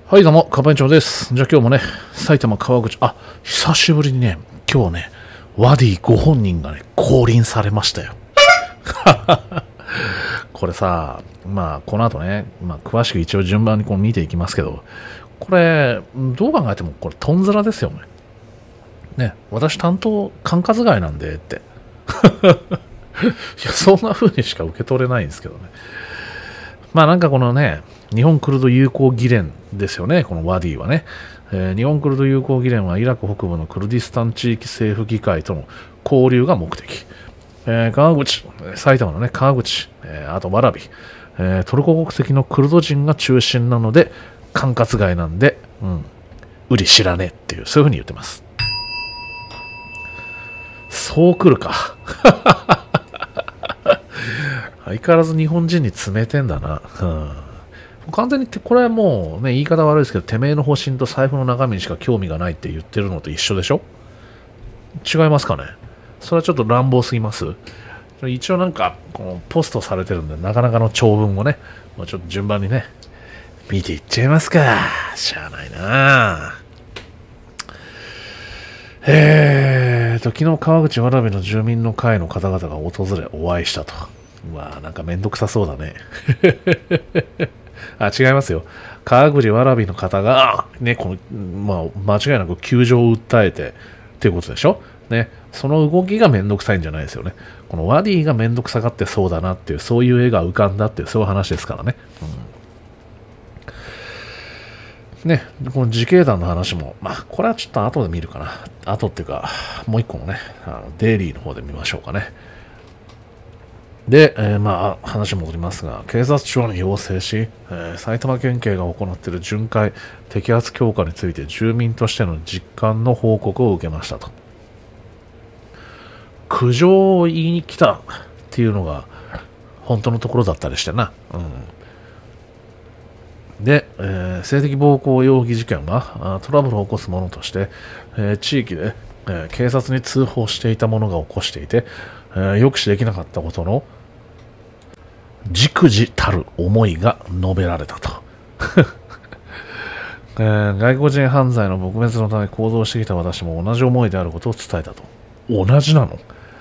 はい、どうも、カバン長です。じゃあ今日もね、埼玉川口、久しぶりにね、今日ね、ワディご本人がね、降臨されましたよ。これさ、この後ね、詳しく一応順番にこう見ていきますけど、これ、どう考えてもこれ、トンズラですよね。ね、私担当、管轄外なんでって。いや、そんな風にしか受け取れないんですけどね。なんかこのね、日本クルド友好議連ですよね、このワディはね。日本クルド友好議連はイラク北部のクルディスタン地域政府議会との交流が目的。川口、埼玉のね、川口、あと蕨、トルコ国籍のクルド人が中心なので、管轄外なんで、うり知らねえっていう、そういうふうに言ってます。そう来るか。相変わらず日本人に冷てんだな。完全にこれはもうね、言い方悪いですけど、てめえの方針と財布の中身にしか興味がないって言ってるのと一緒でしょ？違いますかね？それはちょっと乱暴すぎます？一応なんか、このポストされてるんで、なかなかの長文をね、ちょっと順番にね、見ていっちゃいますか。しゃあないな昨日川口蕨の住民の会の方々が訪れお会いしたと。なんかめんどくさそうだね。違いますよ。川口蕨の方が、ね、間違いなく窮状を訴えて、っていうことでしょ？ね、その動きがめんどくさいんじゃないですよね。このワディがめんどくさがってそうだなっていう、そういう絵が浮かんだっていう、そういう話ですからね。ね、この自警団の話も、これはちょっと後で見るかな。後っていうか、もう一個のね、デイリーの方で見ましょうかね。で、話戻りますが、警察庁に要請し、埼玉県警が行っている巡回、摘発強化について住民としての実感の報告を受けましたと。苦情を言いに来たっていうのが本当のところだったりしてな。で、性的暴行容疑事件はトラブルを起こすものとして、地域で、警察に通報していた者が起こしていて、抑止できなかったことの忸怩たる思いが述べられたと。外国人犯罪の撲滅のため行動してきた私も同じ思いであることを伝えたと。同じなの？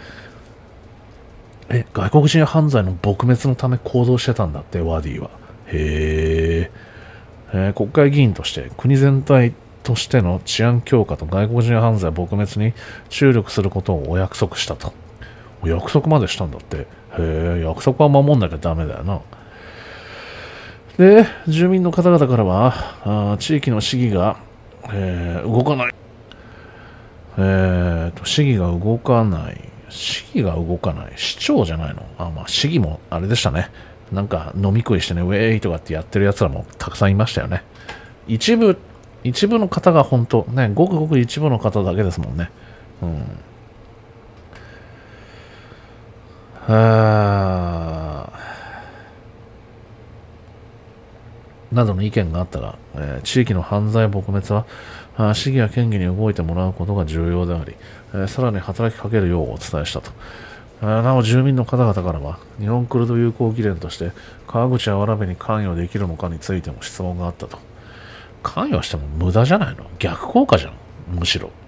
外国人犯罪の撲滅のため行動してたんだって、ワディは。へえ。国会議員として国全体としての治安強化と外国人犯罪撲滅に注力することをお約束したと。お約束までしたんだって。約束は守んなきゃダメだよな。で、住民の方々からは、地域の市議が、動かない。市議が動かない。市議が動かない。市長じゃないの？市議もあれでしたね。なんか飲み食いしてね、ウェーイとかってやってる奴らもたくさんいましたよね。一部の方が本当、ね、ごくごく一部の方だけですもんね。などの意見があったが、地域の犯罪撲滅は市議や県議に動いてもらうことが重要であり、さらに働きかけるようお伝えしたと。なお住民の方々からは日本クルド友好議連として川口や蕨に関与できるのかについても質問があったと。関与しても無駄じゃないの？逆効果じゃん、むしろ。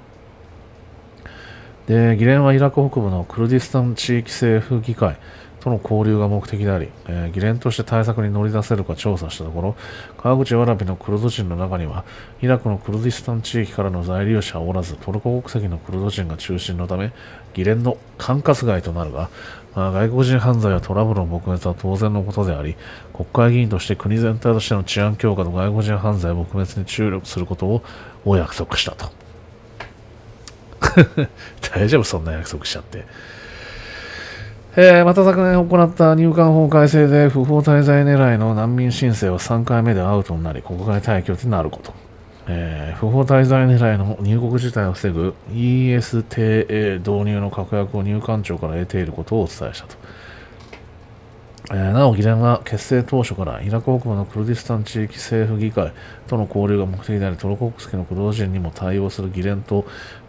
で、議連はイラク北部のクルディスタン地域政府議会との交流が目的であり、議連として対策に乗り出せるか調査したところ、川口蕨のクルド人の中には、イラクのクルディスタン地域からの在留者はおらず、トルコ国籍のクルド人が中心のため、議連の管轄外となるが、外国人犯罪やトラブルの撲滅は当然のことであり、国会議員として国全体としての治安強化と外国人犯罪撲滅に注力することをお約束したと。大丈夫、そんな約束しちゃって。また昨年行った入管法改正で不法滞在狙いの難民申請は3回目でアウトになり国外退去となること。不法滞在狙いの入国自体を防ぐ ESTA 導入の確約を入管庁から得ていることをお伝えしたと。なお議連は結成当初からイラク北部のクルディスタン地域政府議会との交流が目的であり、トルコ国籍のクルド人にも対応する議連と、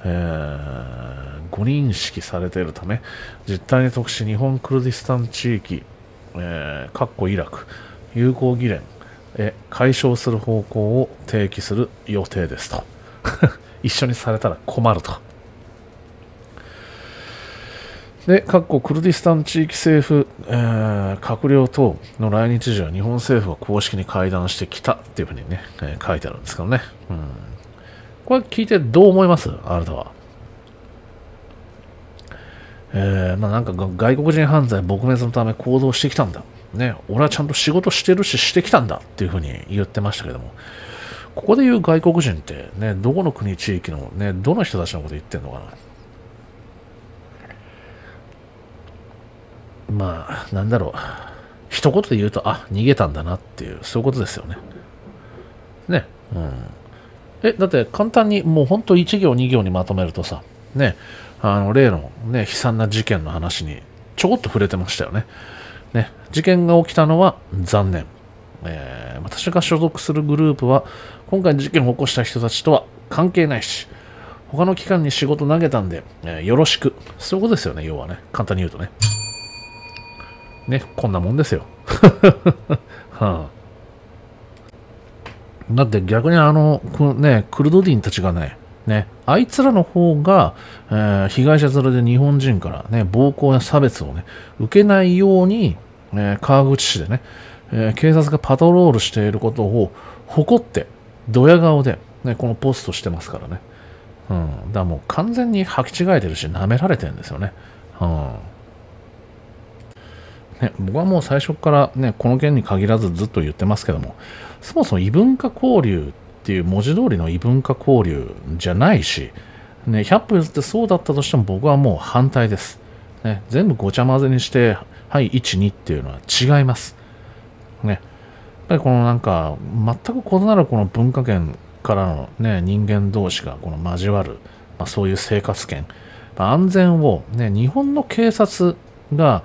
誤認識されているため、実態に即し日本クルディスタン地域、イラク友好議連、 解消する方向を提起する予定ですと。一緒にされたら困ると。で、各国クルディスタン地域政府、閣僚等の来日時は日本政府は公式に会談してきたっていうふうにね、書いてあるんですけどね。これ聞いてどう思いますあなたは。なんか外国人犯罪撲滅のため行動してきたんだ。ね、俺はちゃんと仕事してるししてきたんだっていうふうに言ってましたけども、ここで言う外国人ってね、どこの国地域のね、どの人たちのこと言ってんのかな。まあ、なんだろう。一言で言うと、あ、逃げたんだなっていう、そういうことですよね。ね。だって簡単にもう本当1行2行にまとめるとさ、ね、例のね、悲惨な事件の話にちょこっと触れてましたよね。ね、事件が起きたのは残念。私が所属するグループは、今回事件を起こした人たちとは関係ないし、他の機関に仕事投げたんで、よろしく。そういうことですよね、要はね。簡単に言うとね。ね、こんなもんですよ。だって逆にクルド人たちがね、あいつらの方が、被害者連れで日本人からね、暴行や差別をね、受けないように、川口市でね、警察がパトロールしていることを誇って、ドヤ顔で、ね、このポストしてますからね。だからもう完全に履き違えてるし、舐められてるんですよね。僕はもう最初からね、この件に限らずずっと言ってますけども、そもそも異文化交流っていう文字通りの異文化交流じゃないし、ね、100歩譲ってそうだったとしても僕はもう反対です。ね、全部ごちゃ混ぜにして、はい、1、2っていうのは違います。ね、やっぱりこのなんか、全く異なるこの文化圏からのね、人間同士がこの交わる、そういう生活圏、安全をね、日本の警察が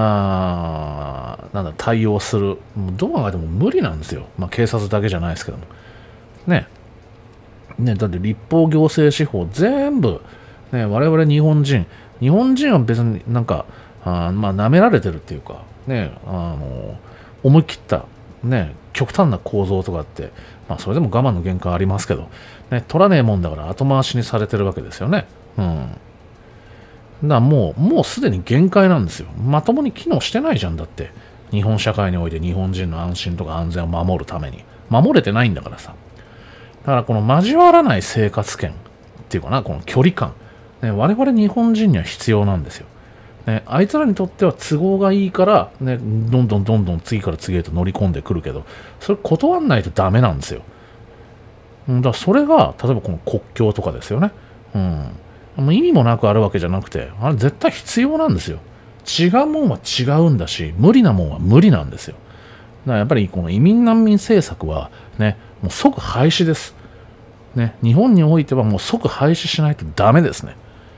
対応する、どう考えても無理なんですよ。警察だけじゃないですけども。ね、だって立法行政司法全部、ね、我々日本人は別になんか、舐められてるっていうか、ね、思い切った、ね、極端な構造とかって、それでも我慢の限界ありますけど、ね、取らねえもんだから後回しにされてるわけですよね。だからもうすでに限界なんですよ。まともに機能してないじゃんだって。日本社会において日本人の安心とか安全を守るために。守れてないんだからさ。だからこの交わらない生活圏っていうかな、この距離感。ね、我々日本人には必要なんですよ。ね、あいつらにとっては都合がいいから、ね、どんどん次から次へと乗り込んでくるけど、それ断らないとダメなんですよ。だからそれが、例えばこの国境とかですよね。もう意味もなくあるわけじゃなくて、あれ絶対必要なんですよ。違うもんは違うんだし、無理なもんは無理なんですよ。だからやっぱりこの移民難民政策はね、もう即廃止です。ね、日本においてはもう即廃止しないとダメですね。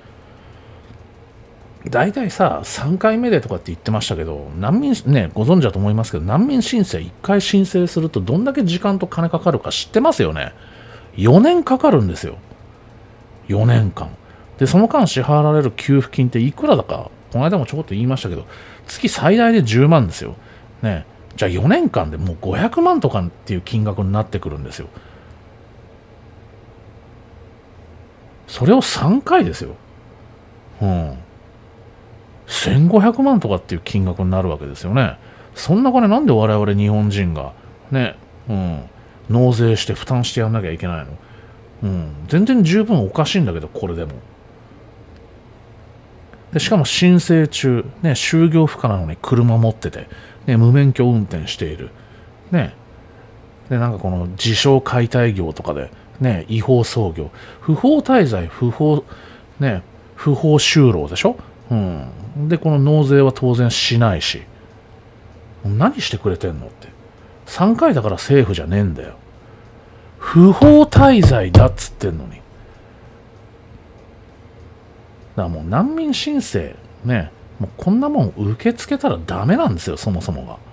大体さ、3回目でとかって言ってましたけど、難民ね、ご存知だと思いますけど、難民申請1回申請するとどんだけ時間と金かかるか知ってますよね。4年かかるんですよ。4年間。で、その間支払われる給付金っていくらだか、この間もちょこっと言いましたけど、月最大で10万ですよ。ね。じゃあ4年間でもう500万とかっていう金額になってくるんですよ。それを3回ですよ。1500万とかっていう金額になるわけですよね。そんな金なんで我々日本人がね、納税して負担してやんなきゃいけないの。全然十分おかしいんだけど、これでも。でしかも申請中、ね、就業不可なのに車持ってて、ね、無免許運転している。ね。で、なんかこの自称解体業とかで、ね、違法操業。不法滞在、不法就労でしょ。で、この納税は当然しないし。何してくれてんのって。3回だから政府じゃねえんだよ。不法滞在だっつってんのに。だからもう難民申請ね、もうこんなもん受け付けたらダメなんですよ、そもそもが。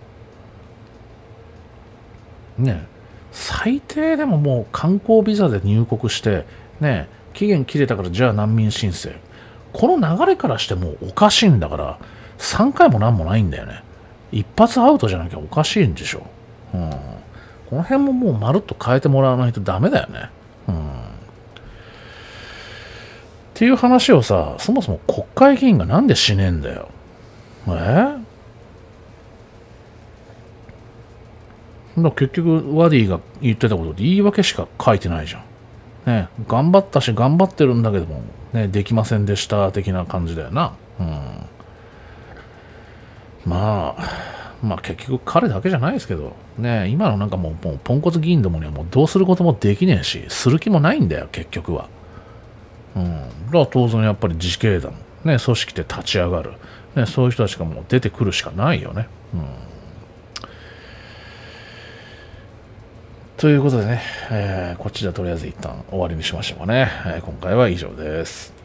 ね、最低でももう観光ビザで入国してね、期限切れたからじゃあ難民申請。この流れからしてもうおかしいんだから、3回もなんもないんだよね。一発アウトじゃなきゃおかしいんでしょ。 この辺ももうまるっと変えてもらわないとダメだよね。っていう話をさ、そもそも国会議員がなんでしねえんだよ。だ結局、ワディが言ってたことで言い訳しか書いてないじゃん。ね、頑張ったし、頑張ってるんだけども、ね、できませんでした、的な感じだよな。まあ結局彼だけじゃないですけど、ね、今のなんかもうポンコツ議員どもにはもうどうすることもできねえし、する気もないんだよ、結局は。だから当然やっぱり自主経団、ね、組織で立ち上がる、ね、そういう人たちがもう出てくるしかないよね。ということでね、こっちではとりあえず一旦終わりにしましょうかね。今回は以上です。